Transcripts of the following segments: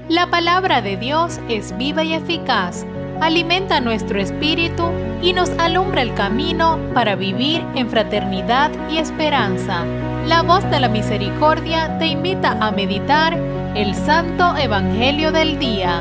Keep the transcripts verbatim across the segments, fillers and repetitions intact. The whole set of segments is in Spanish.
La palabra de Dios es viva y eficaz, alimenta nuestro espíritu y nos alumbra el camino para vivir en fraternidad y esperanza. La voz de la misericordia te invita a meditar el Santo Evangelio del día.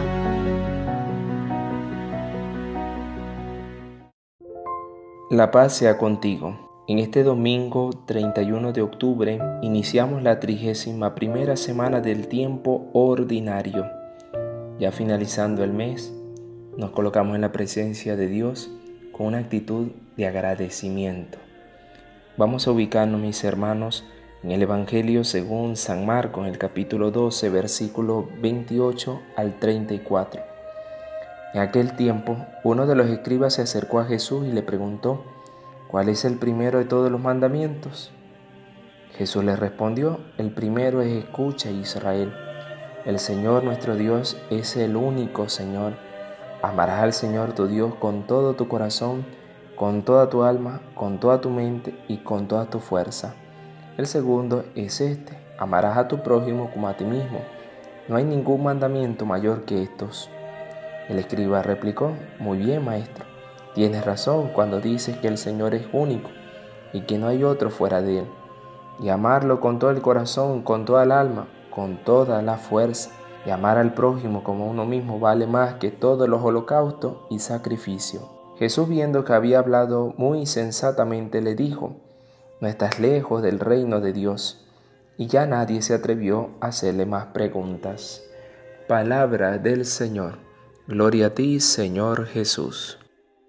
La paz sea contigo. En este domingo treinta y uno de octubre iniciamos la trigésima primera semana del tiempo ordinario. Ya finalizando el mes, nos colocamos en la presencia de Dios con una actitud de agradecimiento. Vamos a ubicarnos, mis hermanos, en el Evangelio según San Marcos, en el capítulo doce, versículo veintiocho al treinta y cuatro. En aquel tiempo, uno de los escribas se acercó a Jesús y le preguntó: ¿cuál es el primero de todos los mandamientos? Jesús le respondió: el primero es: escucha, Israel. El Señor nuestro Dios es el único Señor. Amarás al Señor tu Dios con todo tu corazón, con toda tu alma, con toda tu mente y con toda tu fuerza. El segundo es este: amarás a tu prójimo como a ti mismo. No hay ningún mandamiento mayor que estos. El escriba replicó: muy bien, maestro. Tienes razón cuando dices que el Señor es único y que no hay otro fuera de Él. Y amarlo con todo el corazón, con toda el alma, con toda la fuerza. Y amar al prójimo como uno mismo vale más que todos los holocaustos y sacrificios. Jesús, viendo que había hablado muy sensatamente, le dijo: no estás lejos del reino de Dios. Y ya nadie se atrevió a hacerle más preguntas. Palabra del Señor. Gloria a ti, Señor Jesús.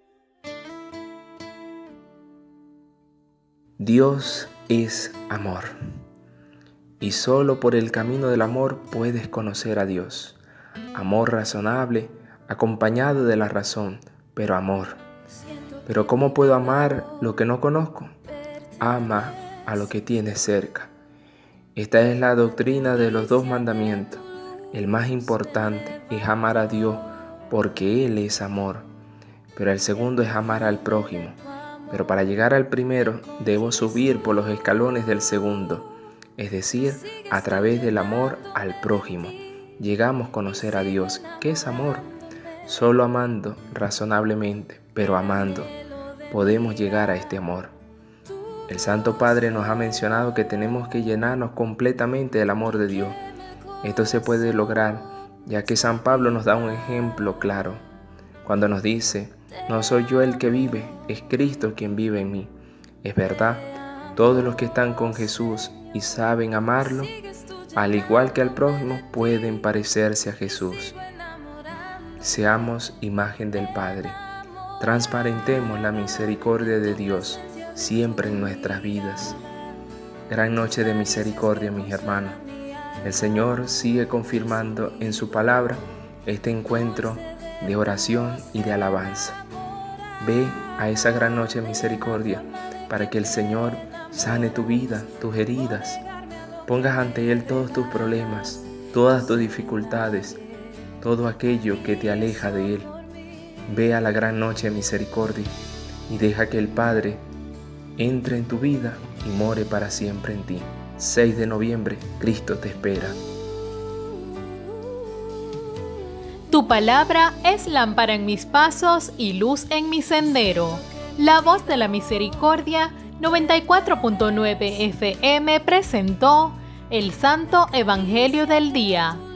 Dios es amor, y solo por el camino del amor puedes conocer a Dios. Amor razonable, acompañado de la razón, pero amor. Pero ¿cómo puedo amar lo que no conozco? Ama a lo que tienes cerca. Esta es la doctrina de los dos mandamientos. El más importante es amar a Dios porque Él es amor, pero el segundo es amar al prójimo. Pero para llegar al primero, debo subir por los escalones del segundo, es decir, a través del amor al prójimo. Llegamos a conocer a Dios. ¿Qué es amor? Solo amando razonablemente, pero amando, podemos llegar a este amor. El Santo Padre nos ha mencionado que tenemos que llenarnos completamente del amor de Dios. Esto se puede lograr, ya que San Pablo nos da un ejemplo claro, cuando nos dice: no soy yo el que vive, es Cristo quien vive en mí. Es verdad, todos los que están con Jesús y saben amarlo, al igual que al prójimo, pueden parecerse a Jesús. Seamos imagen del Padre. Transparentemos la misericordia de Dios siempre en nuestras vidas. Gran noche de misericordia, mis hermanos. El Señor sigue confirmando en su palabra este encuentro de oración y de alabanza. Ve a esa gran noche de misericordia para que el Señor sane tu vida, tus heridas. Pongas ante Él todos tus problemas, todas tus dificultades, todo aquello que te aleja de Él. Ve a la gran noche de misericordia y deja que el Padre entre en tu vida y more para siempre en ti. seis de noviembre, Cristo te espera. Tu palabra es lámpara en mis pasos y luz en mi sendero. La voz de la misericordia noventa y cuatro punto nueve F M presentó el Santo Evangelio del Día.